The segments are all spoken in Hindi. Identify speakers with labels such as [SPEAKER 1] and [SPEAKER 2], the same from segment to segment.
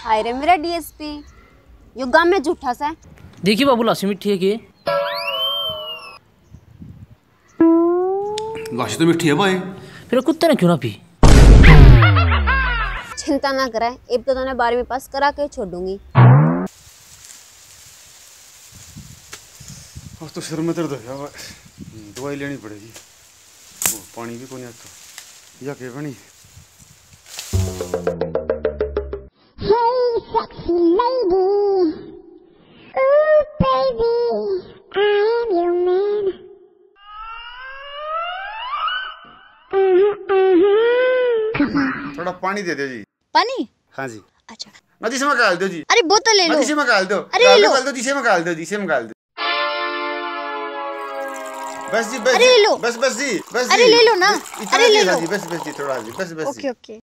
[SPEAKER 1] हाय रे मेरा डीएसपी, यो गांव में झूठा सा है।
[SPEAKER 2] देखिए बाबू लाशी मिठी है कि
[SPEAKER 3] लाशी तो मिठी है भाई,
[SPEAKER 2] फिर कुत्ते ने क्यों ना पी?
[SPEAKER 1] चिंता ना करे, अब तो तूने 12वीं पास करा के छोड़ दूंगी।
[SPEAKER 3] अब तो सिर में दर्द है, दवाई लेनी पड़ेगी। वो पानी भी कोनी आता या के बनी।
[SPEAKER 4] Hey sexy lady, ooh baby, I'm your man. Come on.
[SPEAKER 3] थोड़ा पानी दे दो जी।
[SPEAKER 5] पानी?
[SPEAKER 3] हाँ जी।
[SPEAKER 5] अच्छा।
[SPEAKER 3] नदी से मकाल दो जी।
[SPEAKER 5] अरे बोतल ले लो।
[SPEAKER 3] नदी से मकाल दो।
[SPEAKER 5] अरे ले लो।
[SPEAKER 3] मकाल दो, जिसे मकाल दो, जिसे मकाल दो। बस जी, बस।
[SPEAKER 5] अरे ले लो।
[SPEAKER 3] बस बस जी, बस।
[SPEAKER 5] अरे ले लो ना। अरे ले लो।
[SPEAKER 3] बस बस जी, थोड़ा जी, बस बस।
[SPEAKER 5] Okay okay.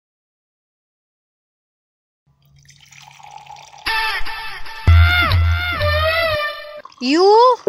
[SPEAKER 5] यू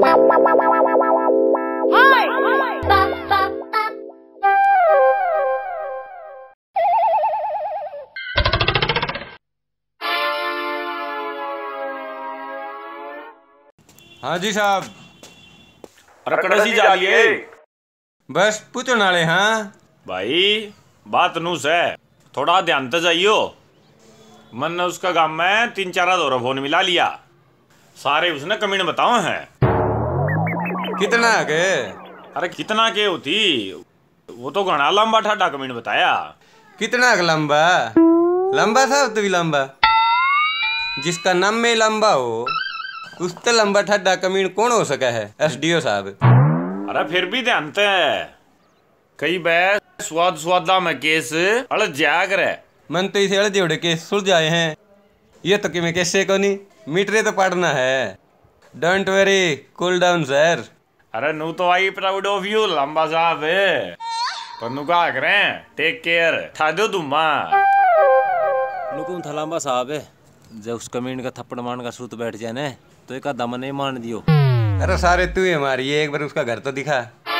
[SPEAKER 6] हाँ जी साहब।
[SPEAKER 7] अरे कड़सी जा लिए
[SPEAKER 6] बस पूछो नाले। हाँ
[SPEAKER 7] भाई, बात नूस है, थोड़ा ध्यान तो जाइयो। मन ने उसका गांव में 3-4 दौरा फोन मिला लिया, सारे उसने कमीने बताओ हैं।
[SPEAKER 6] कितना के?
[SPEAKER 7] अरे कितना के होती, वो तो घना लंबा ठाडा कमीन बताया।
[SPEAKER 6] कितना का लंबा? लंबा साहब तो भी लंबा, जिसका नाम में लंबा हो उससे लंबा ठड्डा कमीन कौन हो सका है? एसडीओ साहब।
[SPEAKER 7] अरे फिर भी ध्यान ते कई बार स्वादा में केस अड़ जाया करे।
[SPEAKER 6] मन तो इसे अड़जे उड़े केस सुलझाए हैं, ये तो कि मैं कैसे को नहीं मीटरे तो पढ़ना है। Don't worry, cool down sir.
[SPEAKER 7] अरे नू तो आई प्राउड ऑफ यू लंबा साहब, तनु का करें, टेक केयर, ठा दो दुमा।
[SPEAKER 8] नुकुम था लंबा साहब है, जब उस कमीन का थप्पड़ मान का सूत बैठ जाए न तो एक दम नहीं मान दियो।
[SPEAKER 6] अरे सारे तू ही हमारी, एक बार उसका घर तो दिखा।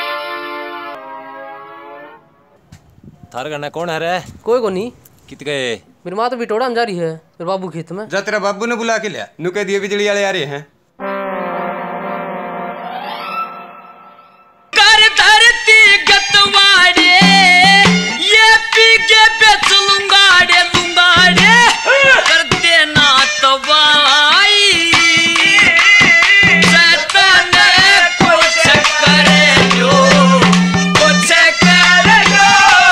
[SPEAKER 8] थार करना कौन है रे?
[SPEAKER 2] कोई को नहीं।
[SPEAKER 8] कित गए?
[SPEAKER 2] मेरी माँ तो बिटोड़ा में जा रही है, मेरे बाबू खेत में।
[SPEAKER 6] जा तेरा बाबू ने बुला के लिया, नुके दिए बिजली वाले आ रहे हैं।
[SPEAKER 9] कर धरती गतवाड़े ये पीके बेच लूंगाड़े लूंगाड़े कर देना तबाई शैतान कुछ करे जो कुछ करे जो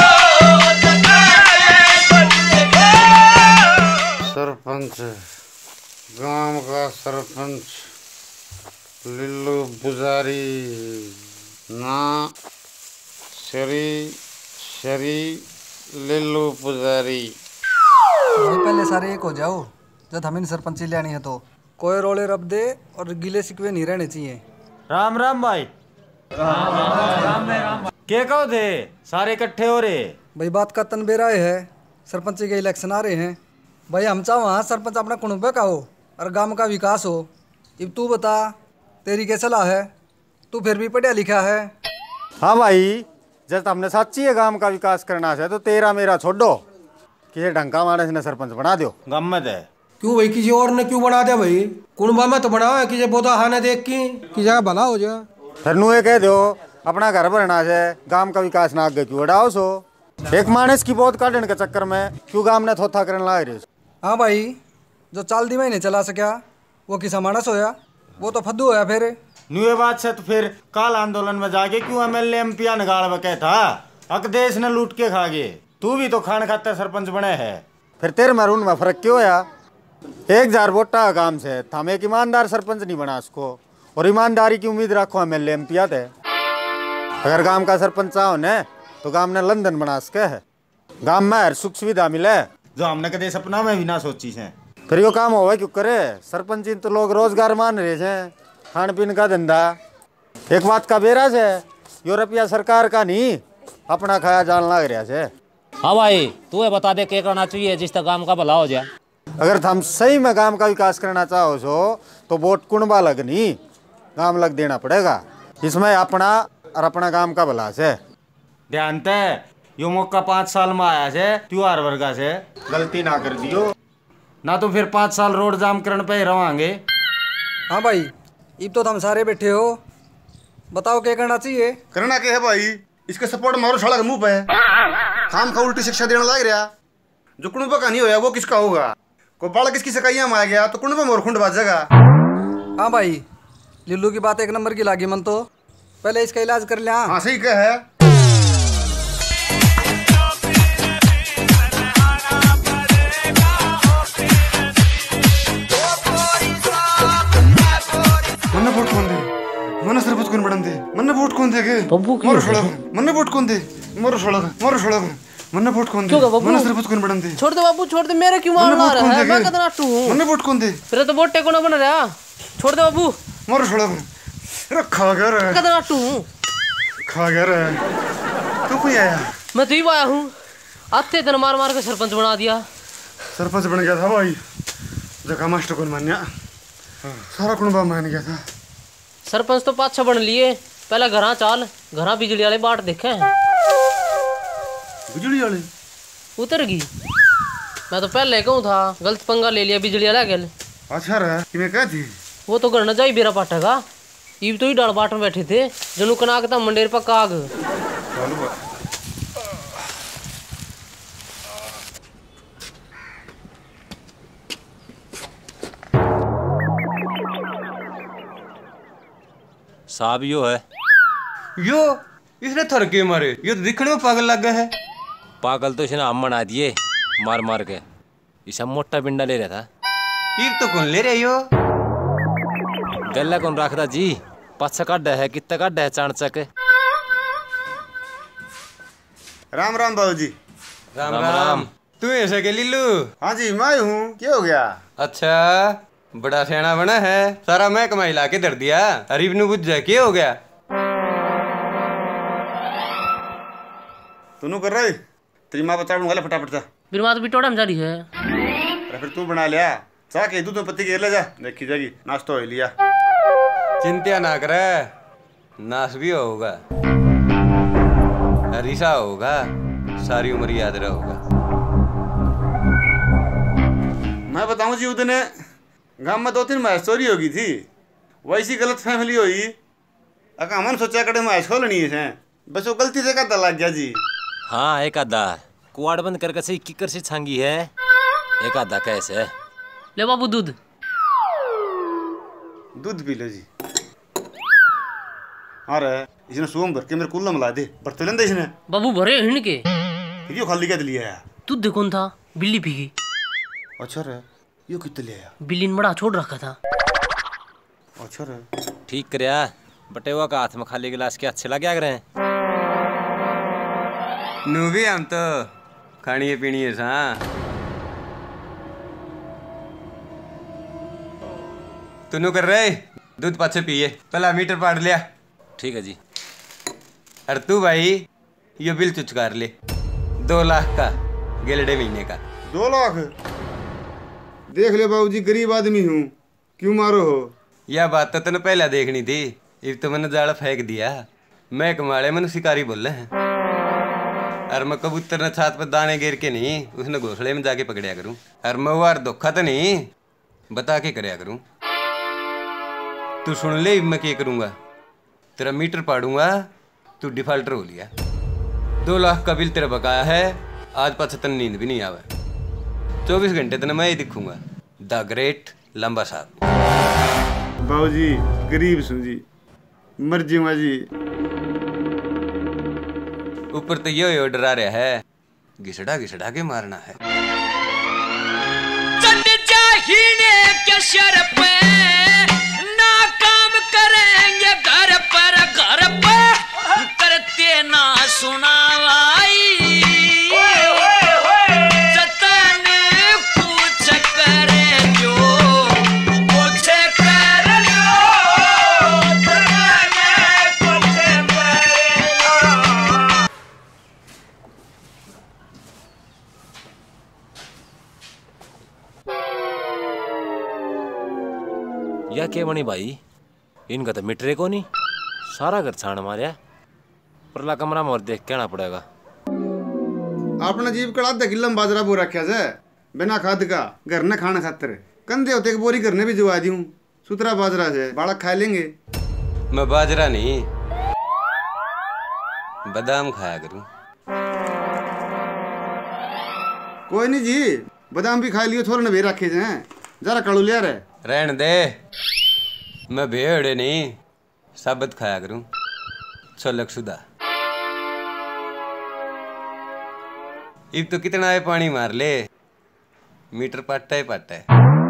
[SPEAKER 3] सरपंच, गांव का सरपंच लिल्लू पुजारी ना शरी लिल्लू पुजारी।
[SPEAKER 10] पहले सारे एक हो जाओ, जब हमें सरपंची लेनी है तो कोई रोले रब दे और गिले शिकवे नहीं रहने चाहिए।
[SPEAKER 8] राम राम भाई। राम क्या कहो थे सारे इकट्ठे हो रहे?
[SPEAKER 10] भाई बात का तनबेरा है, सरपंची के इलेक्शन आ रहे हैं। भाई हम चाहो हाँ सरपंच अपना कुणबे का हो और गांव का विकास हो। अब तू बता, तेरी क्या सलाह है? तू फिर भी पढ़ा लिखा है।
[SPEAKER 11] हाँ भाई, जब हमने सच्ची है गांव का विकास करना है तो तेरा मेरा छोड़ो, किसी ढंग का मानस ने सरपंच बना दो।
[SPEAKER 8] गम्मत है
[SPEAKER 12] क्यों भाई, किसी और ने क्यों बना दिया भाई? कुणबा में तो बनाओ है कि बोधा हाने देख की जगह भला हो जाए।
[SPEAKER 11] फिर नू ये कह दो अपना घर भरना है, गांव का विकास ना आगे क्यों बढ़ाओ सो। एक मानस की बहुत काटने के चक्कर में क्यों गांव ने थोथा करने लग रहे।
[SPEAKER 10] हाँ भाई, जो 4 दिन महीने चला सका वो किसा मानस होया, वो तो फद्दू होया। फिर
[SPEAKER 8] न्यू बात से तो फिर काल आंदोलन में जाके क्यों एमएलए एमपी निकाल बके था? अक देश ने लूट के खा गए, तू भी तो खान खाता सरपंच बने है।
[SPEAKER 11] फिर तेरे मरून में फर्क क्यों होया? 1000 वोटा काम से हम एक ईमानदार सरपंच नहीं बना उसको, और ईमानदारी की उम्मीद रखो एमएलए एमपी थे। अगर गांव का सरपंच चाहो न तो गांव ने लंदन बना सके है, गांव में हर सुख सुविधा मिले
[SPEAKER 8] जो हमने कदे सपना में भी ना सोची है।
[SPEAKER 11] फिर यो काम होवे क्यों करे? सरपंच तो लोग रोजगार मान रहे हैं, खान पीन का धंधा। एक बात का बेराज है, यूरोपिया सरकार का नहीं अपना खाया जान लग रहा है।
[SPEAKER 8] हाँ भाई, तू ये बता दे क्या करना चाहिए जिस तक गांव का भला हो जाए।
[SPEAKER 11] अगर हम सही में गांव का विकास करना चाहो सो तो वोट कुणबा लगनी गांव लग देना पड़ेगा, इसमें अपना और अपना गांव का भला से।
[SPEAKER 8] ध्यान ते यो मौका 5 साल में आया से त्योहार वर्गा से
[SPEAKER 11] गलती ना कर दियो,
[SPEAKER 8] ना तो फिर 5 साल रोड जाम करने पे ही रवांगे।
[SPEAKER 10] हाँ भाई, अब तो तुम सारे बैठे हो, बताओ क्या करना चाहिए।
[SPEAKER 3] करना क्या है भाई, इसके सपोर्ट मारो साला के मुंह पे। खाम खा उल्टी शिक्षा देने लग रहा। जो कुणबा का नहीं होया वो किसका होगा। कोई बाल किसकी सकाइया में आ गया तो कुणबा मोर खुंड बाजेगा।
[SPEAKER 10] हाँ भाई, लिल्लू की बात एक नंबर की लागी मन तो, पहले इसका इलाज कर लिया।
[SPEAKER 3] हाँ सही कह है। मन्ने वोट कौन दे, मन्ने सरपंच कौन बढ़न दे, मन्ने वोट कौन दे के मोर सड़क, मन्ने वोट कौन दे मोर सड़क, मन्ने वोट कौन दे, मन्ने सरपंच कौन बढ़न दे।
[SPEAKER 2] छोड़ दे बाबू, छोड़ दे, मेरे क्यों मारना रहा है, मैं कितना टू हूं।
[SPEAKER 3] मन्ने वोट कौन दे,
[SPEAKER 2] फिर तो वोट टेको ना बन रहा। छोड़ दे बाबू,
[SPEAKER 3] मोर सड़क रखा गया रे,
[SPEAKER 2] कितना टू हूं,
[SPEAKER 3] खा गया रे। तू कोई आया?
[SPEAKER 2] मैं तो ही आया हूं, आते दिन मार मार के सरपंच बना दिया।
[SPEAKER 3] सरपंच बन गया था भाई, जगह मास्टर कौन मान्या, सारा कुणबा मान गया था।
[SPEAKER 2] सरपंच तो पाछा बन लिए, पहले घरा चाल, घरा बिजली वाले बाट देखे।
[SPEAKER 3] बिजली वाले
[SPEAKER 2] उतर गई, मैं तो पहले कहूँ था, गलत पंगा ले लिया बिजली वाला गल।
[SPEAKER 3] अच्छा रहा कि मैं क्या थी,
[SPEAKER 2] वो तो घर न जाई बेरा पाटेगा, इब तो ही डाल बाट में बैठे थे, जनू कनाक था मंडेर पर काग।
[SPEAKER 6] साहब यो है, यो इसने थर के मारे, यो तो दिखने में पागल लग गया है। पागल तो इसने हम बना दिए मार मार के, इसे मोटा पिंडा ले रहा था। ये तो कौन ले रहे यो, गला कौन रखता जी, पाछा काढ़ा है, कितना काढ़ा है चाणचक।
[SPEAKER 3] राम राम बाबू जी।
[SPEAKER 6] राम राम। तू ऐसे के लिल्लू?
[SPEAKER 3] हाँ जी मैं हूँ, क्या हो गया?
[SPEAKER 6] अच्छा बड़ा सियाना बना है, सारा मैं कमाई ला के धर दिया, अरीब नु बुझ जाए, क्या हो गया?
[SPEAKER 3] तू कर रही तेरी माँ बता वाला फटाफट जा।
[SPEAKER 2] मेरी माँ तो बिटोड़ा में जा रही है।
[SPEAKER 3] अरे फिर तू बना लिया, चाह के दूध में पत्ती घेर ले जा, देखी जाएगी, नाश्ता हो लिया।
[SPEAKER 6] चिंता ना करे, नाश भी होगा, हरीसा होगा, सारी उम्र याद रहोगा।
[SPEAKER 3] मैं बताऊं जी, उधर गांव में 2-3 मैच चोरी होगी थी, वैसी गलत फैमिली हुई, अका हमने सोचा कड़े मैच खोलनी है, बस वो गलती से करता लग गया जी।
[SPEAKER 6] हाँ एक आधा कुआड़ बंद करके से किकर से छांगी है, एक आधा कैसे
[SPEAKER 2] ले बाबू दूध,
[SPEAKER 3] दूध पी लो जी। अरे इसने सोम भर के मेरे कुल्ला मिला दे, बर्तन लेंदे इसने।
[SPEAKER 2] बाबू भरे हिण के
[SPEAKER 3] क्यों खाली क्या लिया है?
[SPEAKER 2] दूध कौन था, बिल्ली पी गई।
[SPEAKER 3] अच्छा रे, यो कितने लिया?
[SPEAKER 2] बिल्ली ने बड़ा छोड़ रखा था।
[SPEAKER 3] अच्छा रे,
[SPEAKER 6] ठीक करया, बटेवा का हाथ में खाली गिलास के अच्छे लगे रहे हैं। नू भी हम तो खानी पीनी है सा। तू कर रहे दूध पाछे पिए, पहला मीटर पाड़ लिया। ठीक है जी। अरे तू भाई ये बिल चुचकार ले, 2 लाख का गेलड़े महीने का।
[SPEAKER 3] 2 लाख? देख ले बाबूजी, गरीब आदमी हूँ, क्यों मारो हो?
[SPEAKER 6] यह बात तो तूने पहले देखनी थी, इब तो मैंने जाल फेंक दिया। मैं कमाड़े मैंने शिकारी बोल रहे हैं, और मैं कबूतर ने छात पर दाने गिर के नहीं, उसने घोंसले में जाके पकड़िया करूं, और मैं वार धोखा तो नहीं बता के करया करूं। तू सुन ले, मैं क्या करूंगा, तेरा मीटर पाड़ूंगा, तू डिफॉल्टर हो लिया। 2 लाख का बिल तेरा बकाया है, आज 75 नींद भी नहीं आवे, 24 घंटे तो मैं ही दिखूंगा। द ग्रेट लंबा साहब।
[SPEAKER 3] बाबूजी गरीब सुन जी, मर जाऊंगा जी।
[SPEAKER 6] ऊपर तो ये डरा रहा है, घिसड़ा घिसड़ा के मारना है।
[SPEAKER 9] चढ़ जाहिने के सर पे ना काम करेंगे, घर पर करते ना सुनावाई, जतन कुछ करे जो कुछ कर लो, कुछ करे लो।
[SPEAKER 6] या के बनी भाई, इनका तो मीटरे को नहीं, सारा घर छाण मारिया, परला कमरा में और देख कहना पड़ेगा।
[SPEAKER 3] आपने जीव कड़ा 10 किलो में बाजरा बो रखा से, बिना खाद का घर ने खाना खातर कंधे होते बोरी करने भी जुआ दी हूँ सुतरा बाजरा से बालक खा लेंगे।
[SPEAKER 6] मैं बाजरा नहीं बादाम खाया करूं।
[SPEAKER 3] कोई नहीं जी बादाम भी खा लियो थोड़ा न भी रखे जाए जरा कड़ू लिया रे
[SPEAKER 6] रहने दे मैं भेड़े नहीं साबत खाया करूं छोलक सुधा। इब तो कितना है पानी मार ले मीटर पाटा है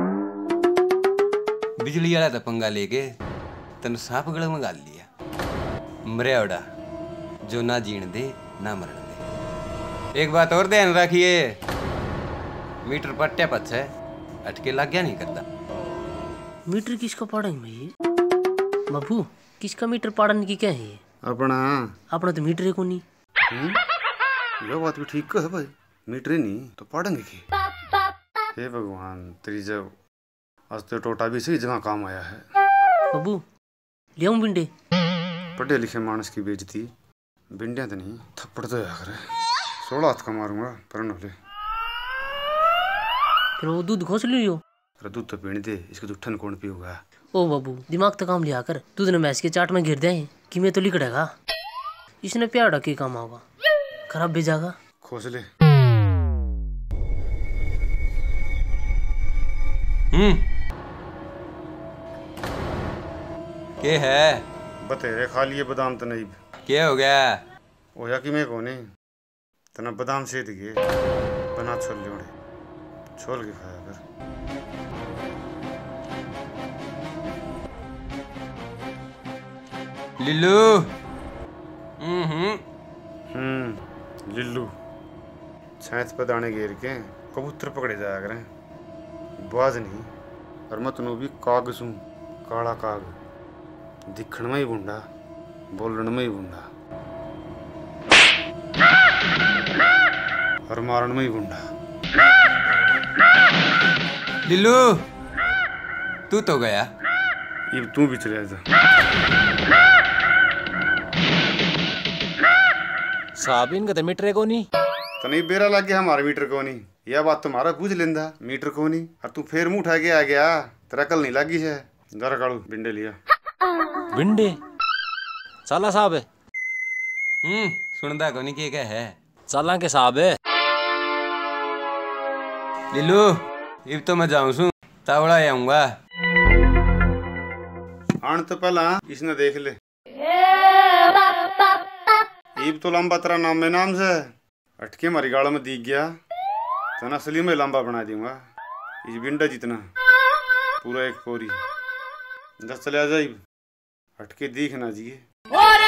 [SPEAKER 6] बिजली वाला तो पंगा लेके तन सांप गले में गाल लिया मर्यादा जो ना जीण दे ना मरण दे। एक बात और ध्यान रखिए मीटर पट्टे पछे अटके लग गया नहीं करता।
[SPEAKER 2] मीटर किसका पढ़ेंगे भाई बाबू किसका मीटर पढ़ने की क्या है
[SPEAKER 3] अपना
[SPEAKER 2] तो मीटर है को नहीं।
[SPEAKER 3] ये बात भी ठीक है भाई मीटर ही नहीं तो पढ़ेंगे की। हे भगवान तेरी जब आज तो टोटा भी सही जगह काम आया है।
[SPEAKER 2] बाबू लियाऊं बिंडे
[SPEAKER 3] पढ़े लिखे मानस की बेइज्जती बिंडिया तो नहीं थप्पड़ तो यार 16 हाथ का मारूंगा पर न ले।
[SPEAKER 2] फिर वो दूध घोस लियो।
[SPEAKER 3] अरे दूध तो पीने दे इसको जूठन कौन पीऊंगा।
[SPEAKER 2] ओ बाबू दिमाग तो काम लिया कर दूध ने मैस के चाट में गिर दे कि मैं तो लिकड़ेगा इसने प्यार के काम होगा खराब भेजागा
[SPEAKER 3] खोसले।
[SPEAKER 6] के है
[SPEAKER 3] बतेरे खा लिए बादाम तो नहीं
[SPEAKER 6] क्या हो गया
[SPEAKER 3] ओया कि मैं कोने तना बादाम से दिए बना छोल ले छोल के खाया कर।
[SPEAKER 6] लिल्लू
[SPEAKER 3] लिल्लू छाछ पे दाने घेर के कबूतर पकड़े जाया करें बाज नहीं और मैं तनु भी काग सूं काला काग दिखण में ही बुंडा बोलन में ही बुंडा और मारण में ही बुंडा।
[SPEAKER 6] लिल्लू तू तो गया
[SPEAKER 3] ये तू भी चले जा।
[SPEAKER 13] साहब इनका तो मीटर को नहीं
[SPEAKER 3] तो नहीं बेरा लग गया हमारे मीटर को नहीं यह बात तुम्हारा पूछ लेंदा मीटर को नहीं और तू फिर मुंह उठा के आ गया तेरा कल नहीं लगी है जरा काड़ू बिंडे लिया
[SPEAKER 13] बिंडे चला साहब है
[SPEAKER 6] सुनदा को नहीं क्या है
[SPEAKER 13] चला के साहब है।
[SPEAKER 6] लिल्लू इब तो मैं जाऊं सू तावड़ा आऊंगा
[SPEAKER 3] आन तो पहला इसने देख ले इब तो लंबा तेरा नाम में नाम से अटके मारी गाड़ों में दिख गया तो ना असली में लंबा बना दूंगा इस बिंडा जितना पूरा एक पोरी दस चले आ जाए अटके दिख ना जिए
[SPEAKER 9] और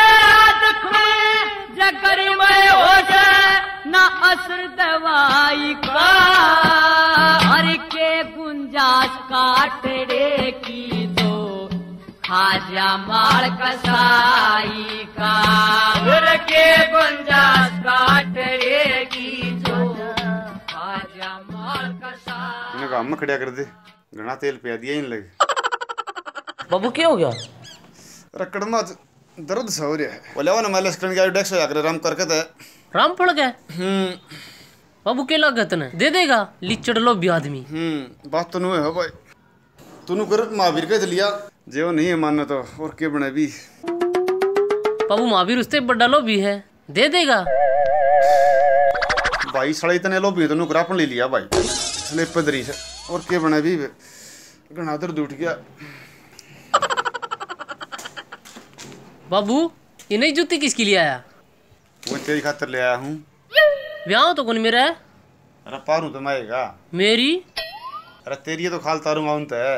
[SPEAKER 9] ना असर दवाई का हर के गुंजाश काटड़े की दो खाजा माल कसाई का हर के गुंजाश काटड़े की दो खाजा माल कसाई।
[SPEAKER 3] इन्हें काम में खड़ा कर दे घना तेल पिया दिया इन लगे।
[SPEAKER 2] बाबू क्या हो गया
[SPEAKER 3] रकड़ में दर्द सा हो रहा है बोले वो ना मालिश करने के डेक्स हो राम करके थे
[SPEAKER 2] राम पड़ गए बाबू के लागत ने दे देगा लिचड़ लो भी आदमी
[SPEAKER 3] बात तो नहीं है भाई तूने कर महावीर के लिया जो नहीं है मानना तो और के बने भी
[SPEAKER 2] बाबू महावीर उससे बड़ा लो भी है दे देगा
[SPEAKER 3] भाई सड़े इतने लो भी तो अपन ले लिया भाई स्लिप पदरी से और के बने भी घना दर्द उठ गया।
[SPEAKER 2] बाबू ये नई जूती किसके लिए आया
[SPEAKER 3] वो तेरी खातर ले आया हूँ
[SPEAKER 2] ब्याह तो कौन मेरा है
[SPEAKER 3] अरे पारू तो माएगा
[SPEAKER 2] मेरी
[SPEAKER 3] अरे तेरी तो खाल तारू माउंट है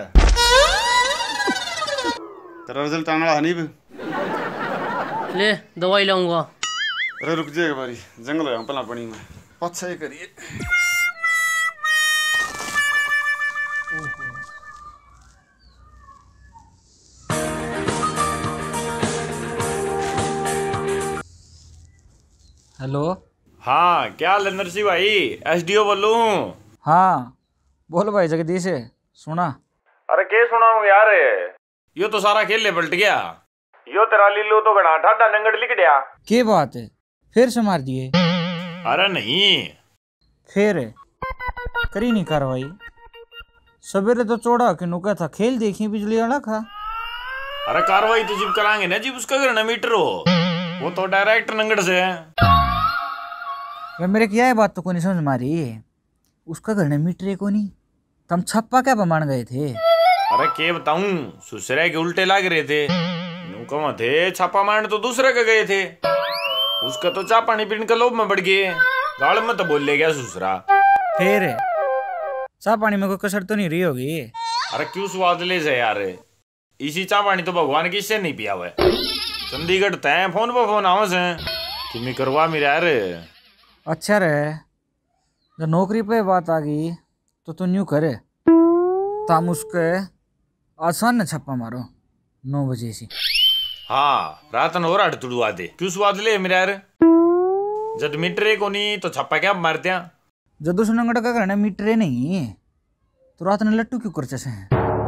[SPEAKER 3] तेरा रिजल्ट आना हनी भी
[SPEAKER 2] ले दवाई लाऊंगा।
[SPEAKER 3] अरे रुक जाएगा बारी जंगल है पला पड़ी में अच्छा ही करिए।
[SPEAKER 14] हेलो
[SPEAKER 7] हाँ क्या हाल है नरसी भाई एसडीओ बोलूं।
[SPEAKER 14] हाँ बोल भाई जगदीश सुना।
[SPEAKER 7] अरे के सुनाऊं यार यो तो सारा खेल पलट गया यो तेरा लीलो तो गड़ा ठाडा नंगड़ लिख दिया।
[SPEAKER 14] के बात है फिर से मार दिए।
[SPEAKER 7] अरे नहीं
[SPEAKER 14] फिर करी नहीं कार्रवाई। सवेरे तो चौड़ा के नुका था, खेल देखी बिजली वाला खा।
[SPEAKER 7] अरे कार्रवाई तो जिब कराएंगे ना, जिब उसका घर न मीटर हो, वो तो डायरेक्ट नंगड़ से है।
[SPEAKER 14] वे मेरे क्या है बात तो कोई नहीं समझ मारी, उसका घर न मीटर को नहीं, तुम छप्पा क्या बमान गए थे?
[SPEAKER 7] अरे के बताऊं, ससुरे के उल्टे लाग रहे थे, नुकमा थे छापा मारने तो दूसरे के गए थे। उसका तो चाय पानी पीने का लोभ में बढ़ गए, गाल में तो बोल ले गया ससुरा।
[SPEAKER 14] फिर चाय पानी में कोई कसर तो नहीं रही होगी?
[SPEAKER 7] अरे क्यों स्वाद ले जाए यार, इसी चाय पानी तो भगवान किससे नहीं पिया हुआ। चंडीगढ़ तय फोन पर फोन आवाज है कि मैं करवा मेरा यार।
[SPEAKER 14] अच्छा रहे, जब नौकरी पे बात आ गई तो तू न्यू करे, ताम उसके आसान न छप्पा मारो 9 बजे से।
[SPEAKER 7] हाँ रात न और अड़ तुड़वा दे, क्यों स्वाद ले मेरा यार। जब मीटरे को नहीं तो छप्पा क्या मार दिया।
[SPEAKER 14] जब उस नंगड़ का करना मीटरे नहीं तो रात ने लट्टू क्यों करचे से?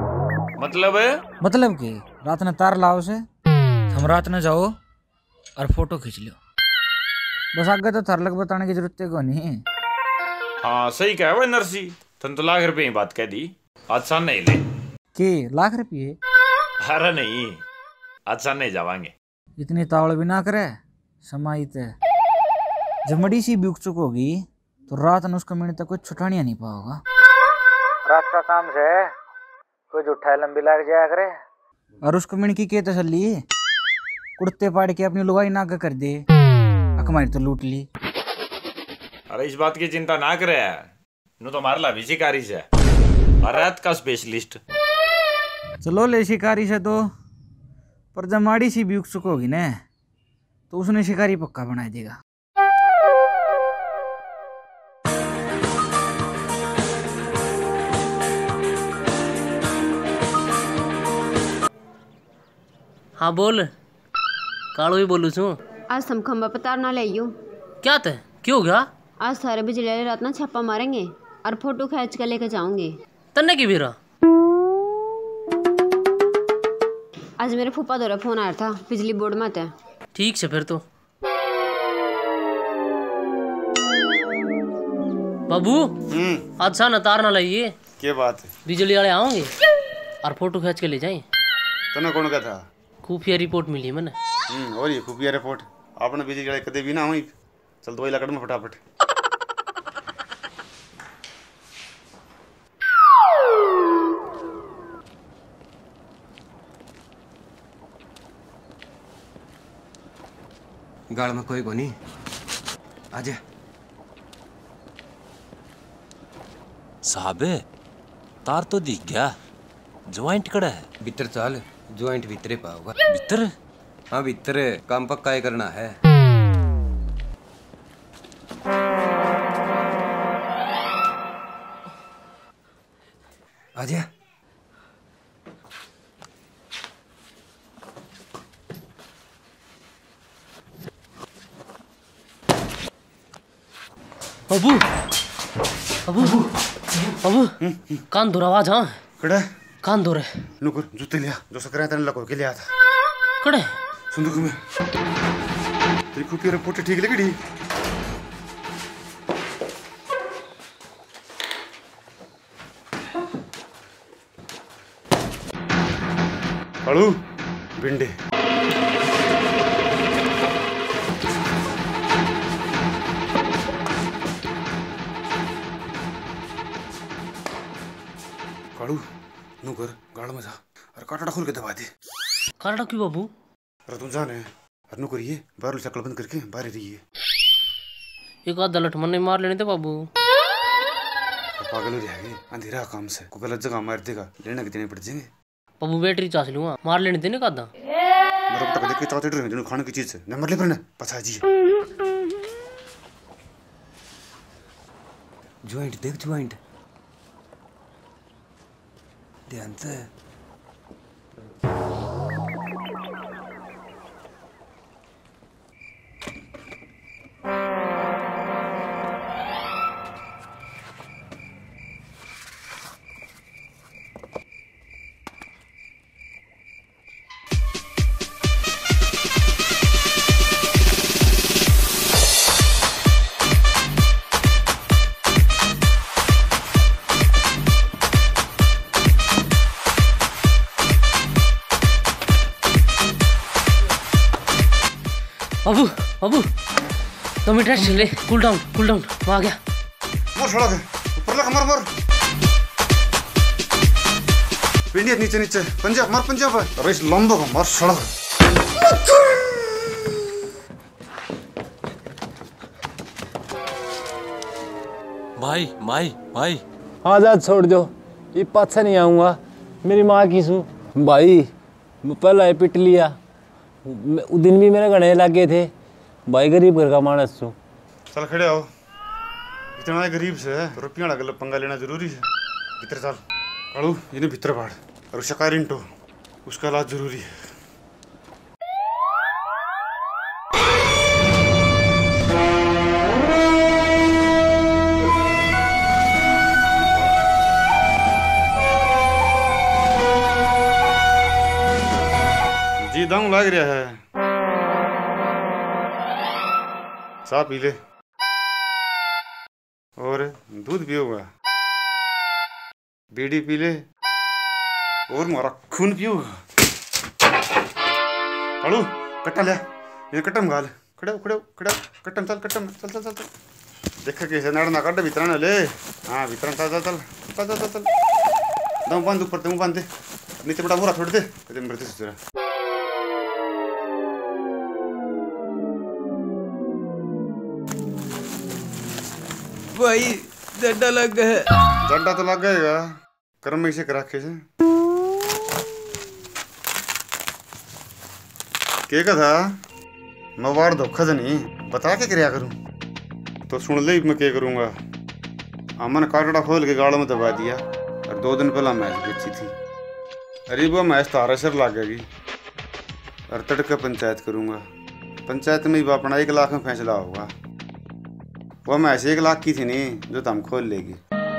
[SPEAKER 14] मतलब कि रात ने तार लाओ से, हम रात ने जाओ और फोटो खींच लो, बस आगे तो थार लग बताने की जरूरत को नहीं।
[SPEAKER 7] हाँ सही कहा वो नरसी, तन तो लाख रुपए की बात कह दी, अच्छा नहीं ले
[SPEAKER 14] के लाख रुपये?
[SPEAKER 7] अरे नहीं, अच्छा नहीं जावांगे।
[SPEAKER 14] इतनी तावड़ भी ना करे समाइत है, जब मड़ी सी बिक चुक होगी तो रात न उसका मिनट तक कोई छुटानिया नहीं पाओगा। रात का काम से कोई झूठा लंबी लाग जाया करे, और उसको मिनट की के तसल्ली, कुर्ते पाड़ के अपनी लुगाई नागा कर दे, हमारी तो लूट ली।
[SPEAKER 7] अरे इस बात की चिंता ना करे, नु तो मारला भी शिकारी से, रात का स्पेशलिस्ट।
[SPEAKER 14] चलो ले शिकारी से तो, पर जब माड़ी सी भी चुक होगी ना तो उसने शिकारी पक्का बना देगा।
[SPEAKER 2] हाँ बोल, कालो ही बोलू छू।
[SPEAKER 1] आज हम खंबा पर तार ना ले आइयो।
[SPEAKER 2] क्या थे, क्यों हो गया?
[SPEAKER 1] आज सारे बिजली वाले रात ना छापा मारेंगे और फोटो खींच कर लेके जाऊंगे।
[SPEAKER 2] तन्ने की बीरा?
[SPEAKER 1] आज मेरे फूफा द्वारा फोन आया था, बिजली बोर्ड में था।
[SPEAKER 2] ठीक से फिर तो। बाबू आज सा न तार ना लाइए।
[SPEAKER 3] क्या बात है?
[SPEAKER 2] बिजली वाले आओगे और फोटो खींच के ले जाएं।
[SPEAKER 3] तने कौन का था?
[SPEAKER 2] खुफिया रिपोर्ट मिली मैंने।
[SPEAKER 3] और ये खुफिया रिपोर्ट आपने बिजली वाले कदे भी ना हुई। चल दवाई लकड़ में फटाफट।
[SPEAKER 6] गाड़ में कोई नहीं, आजा।
[SPEAKER 13] साहबे तार तो दिख गया, ज्वाइंट कड़ा है।
[SPEAKER 6] भीतर चाल, ज्वाइंट भीतरे पाओगा।
[SPEAKER 13] भीतर?
[SPEAKER 6] हाँ भीतर, काम पक्का ही करना है। आजा।
[SPEAKER 2] अबू अबू अबू कान धो आवाज। हाँ
[SPEAKER 3] कड़े
[SPEAKER 2] कान धो रहे।
[SPEAKER 3] नुकुर जूते लिया, जो सकरा तने लको के लिया था।
[SPEAKER 2] कड़े
[SPEAKER 3] संदूक में तेरी खुफिया रिपोर्ट ठीक लगी डी? कालू भिंडे कालू नुकर गाड़ में जा और काटा खोल के दबा दे।
[SPEAKER 2] काटा क्यों बाबू?
[SPEAKER 3] अरे तुम जाने और नुकर ये बाहर चक्कर बंद करके बाहर रहिए।
[SPEAKER 2] एक आध लठ मन मार लेने थे बाबू।
[SPEAKER 3] पागल हो जाएगी, अंधेरा काम से को गलत जगह मार देगा, लेने के देने पड़ जाएंगे।
[SPEAKER 2] बाबू बैटरी चास लूंगा, मार लेने देने का दा।
[SPEAKER 3] मेरे को देख के चाहते रहे जिन खाने की चीज से नंबर ले पर ना पछा जी।
[SPEAKER 6] ज्वाइंट देख, ज्वाइंट ध्यान से।
[SPEAKER 2] बाबू 2 मिनट रेस्ट ले, कूल डाउन वो आ गया।
[SPEAKER 3] मोर सड़क है ऊपर लग मर पिंडिया नीचे पंजाब मर पंजाब अरे इस लंबो का मर सड़क
[SPEAKER 13] भाई
[SPEAKER 15] आजाद छोड़ दो, ये पाछा नहीं आऊँगा। मेरी माँ की सू भाई पहला ही पिट लिया, दिन भी मेरे गणे लगे थे भाई, गरीब घर का मानस छू।
[SPEAKER 3] चल खड़े आओ, इतना गरीब से रुपया लगा पंगा लेना जरूरी है। भीतर चल कालू, इन्हें भीतर बाढ़ और शकारिंटो उसका इलाज जरूरी है। जी दम लग रहा है, साफ पी ले और दूध पियोगा, बीड़ी पी ले और मारा खून पियोगा। कालू कट्टा ले, ये कट्टम गाल खड़े कट्टम चल देख कैसे नड़ना कट भीतर न ले। हाँ भीतर चल दम बांध ऊपर दम बांध दे, नीचे बड़ा मोरा छोड़ दे कदम मरते सुरा।
[SPEAKER 6] भाई जड्डा लग गया है।
[SPEAKER 3] जड्डा तो लग गएगा, कर्म में इसे रखे से के का था मैं वार धोखा से नहीं बता के क्या करूं तो सुन ले मैं क्या करूंगा। अमन काटड़ा खोल के गाड़ों में दबा दिया और 2 दिन पहला मैच बेची थी। अरे वो मैच तारा सिर लागेगी और तड़के पंचायत करूंगा। पंचायत में ही अपना 1 लाख में फैसला होगा। वो मैच 1 लाख की थी नहीं जो तुम खोल लेगी।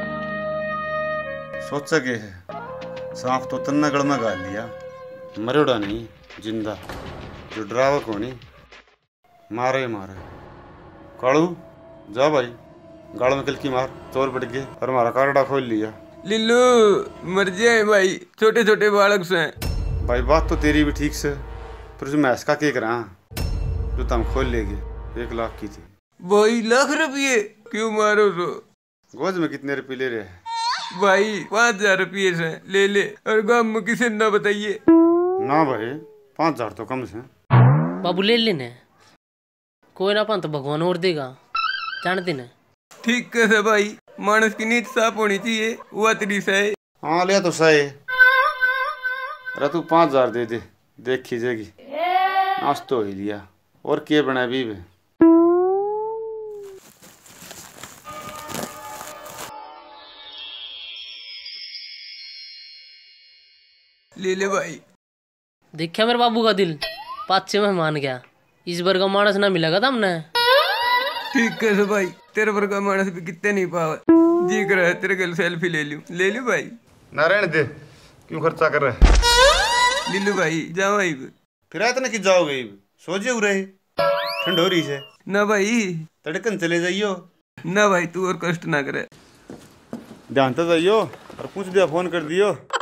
[SPEAKER 3] सोचा के है सांप तो तन्नागढ़ में गाल लिया, मरोड़ा नहीं जिंदा, जो ड्रावा को नहीं मारे कालू जा भाई गाड़ में कलकी मार, चोर पड़ गए और हमारा काटड़ा खोल लिया।
[SPEAKER 6] लिल्लू मर जाए भाई, छोटे बालक से।
[SPEAKER 3] भाई बात तो तेरी भी ठीक से, पर उस मैच का क्या करा जो तुम खोल लेगे। 1 लाख की थी।
[SPEAKER 6] 2 लाख रुपये क्यों मारो तो?
[SPEAKER 3] गोद में कितने रुपये ले रहे?
[SPEAKER 6] भाई 5000 रुपये से ले ले और गाँव में किसी न बताइए।
[SPEAKER 3] ना भाई 5000 तो कम से।
[SPEAKER 2] बाबू ले लेने, कोई ना पान तो भगवान और देगा, जानते न।
[SPEAKER 6] ठीक है भाई, मानस की नीत साफ होनी चाहिए, वो तेरी सही।
[SPEAKER 3] हाँ लिया तो सही। अरे तू 5000 दे दे, देख खींचेगी। नाश तो ही लिया और क्या बना भी वे।
[SPEAKER 6] ले ले भाई।
[SPEAKER 2] देखा मेरे बाबू का दिल 5-6 में मान गया। इस बार का मानस ना मिलेगा था हमने।
[SPEAKER 6] ठीक है भाई, तेरे पर का मानस भी कितने नहीं पावा जी कर रहा है, तेरे कल सेल्फी ले लूं भाई।
[SPEAKER 3] नारायण दे, क्यों खर्चा कर रहा है?
[SPEAKER 6] लीलू भाई जाओ भाई।
[SPEAKER 3] फिर इतना कि जाओगे, सो जे रहे ठंड हो रही है
[SPEAKER 6] ना भाई,
[SPEAKER 3] तड़कन चले जाइयो
[SPEAKER 6] ना भाई, तू और कष्ट ना करे।
[SPEAKER 3] ध्यान तो जाइयो और पूछ दिया फोन कर दियो।